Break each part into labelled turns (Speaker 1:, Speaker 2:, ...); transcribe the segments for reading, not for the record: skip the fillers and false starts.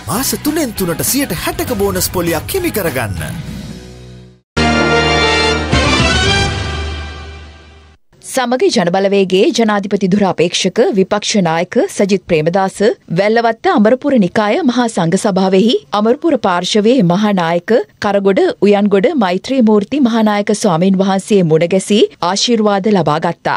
Speaker 1: මාස 3න් 3ට 60% බෝනස් පොලියක් හිමි කරගන්න.
Speaker 2: සමගි ජනබලවේගයේ ජනාධිපති ධුර අපේක්ෂක විපක්ෂ නායක සජිත් ප්‍රේමදාස වැල්ලවත්ත අමරපුර නිකාය මහා සංඝ සභාවෙහි අමරපුර පාර්ශවයේ මහානායක කරගොඩ උයන්ගොඩ මෛත්‍රී මූර්ති මහානායක ස්වාමීන් වහන්සේ මුණ ගැසී ආශිර්වාද ලබා ගත්තා.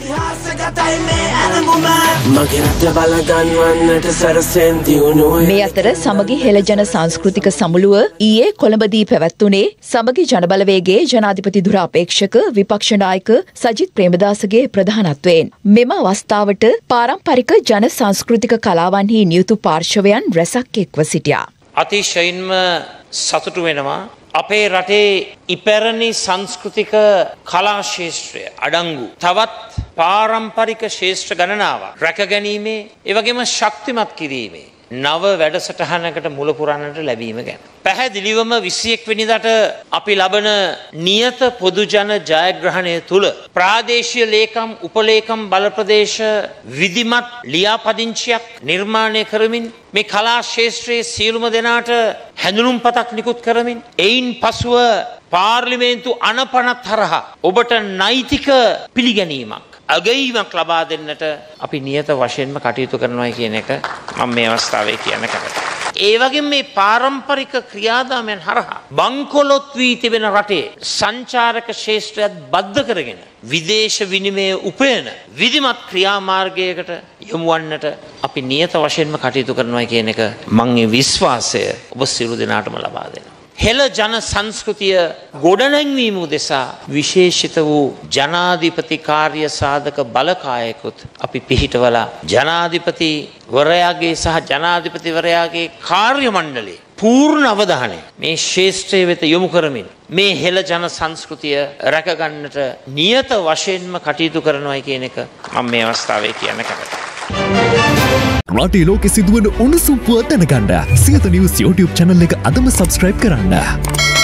Speaker 2: මේ අතර සමගි හෙළජන සංස්කෘතික සමුළුව ඊයේ කොළඹදී පැවැත්වුණේ සමගි ජනබලවේගයේ ජනාධිපති ධුර අපේක්ෂක විපක්ෂ නායක සජිත් ප්‍රේමදාසගේ ප්‍රධානත්වයෙන්. මෙම අවස්ථාවට පාරම්පරික ජන සංස්කෘතික කලාවන්හි නියුතු පාර්ශවයන් රැසක් එක්ව සිටියා.
Speaker 3: අතිශයින්ම සතුටු වෙනවා. අපේ රටේ ඉපැරණි සංස්කෘතික කලා ශේෂ්ත්‍රය අඩංගු තවත් පාරම්පරික ශේෂ්ත්‍ර ගණනාවක් රැකගැනීමේ එවැගේම ශක්තිමත් කිරීමේ නව වැඩසටහනකට මුල පුරන්නට ලැබීම ගැන. පැහැදිලිවම 21 වෙනිදාට අපි ලබන නියත පොදු ජන ජයග්‍රහණය තුල ප්‍රාදේශීය ලේකම් උපලේකම් බල ප්‍රදේශ විධිමත් ලියාපදිංචියක් නිර්මාණය කරමින් මේ කලා ශාස්ත්‍රයේ සියලුම දෙනාට හැඳුනුම්පතක් නිකුත් කරමින් එයින් පසුව පාර්ලිමේන්තු අනපනත් හරහා ඔබට නෛතික පිළිගැනීමක් අගැයීමක් ලබා දෙන්නට අපි නියත වශයෙන්ම කටයුතු කරනවා කියන එක මම මේ අවස්ථාවේ කියන්න කැමතියි. ඒ වගේම මේ පාරම්පරික ක්‍රියාදාමයන් හරහා බංකොලොත් වී තිබෙන රටේ සංචාරක ශාස්ත්‍රයත් බද්ධ කරගෙන විදේශ විනිමය උපයන විධිමත් ක්‍රියාමාර්ගයකට යොමු වන්නට අපි නියත වශයෙන්ම කටයුතු කරනවා කියන එක මම මේ විශ්වාසය ඔබ සියලු දෙනාටම ලබා දෙනවා. හෙළ ජන සංස්කෘතිය ගොඩනැංවීම උදෙසා විශේෂිත වූ ජනාධිපති කාර්ය සාධක බලකායකුත් අපි පිහිටවලා ජනාධිපති වරයාගේ සහ ජනාධිපතිවරයාගේ කාර්ය මණ්ඩලයේ පූර්ණ අවධානය මේ ශාස්ත්‍රය වෙත යොමු කරමින් මේ හෙළ ජන සංස්කෘතිය රැකගන්නට නියත වශයෙන්ම කටයුතු කරනවා කියන එක මම මේ අවස්ථාවේ කියන්න කැමතියි.
Speaker 4: රටේ ලෝකෙ සිදුවන උණුසුම් පුවත් දැනගන්න සියත නිවුස් YouTube channel එක අදම subscribe කරන්න.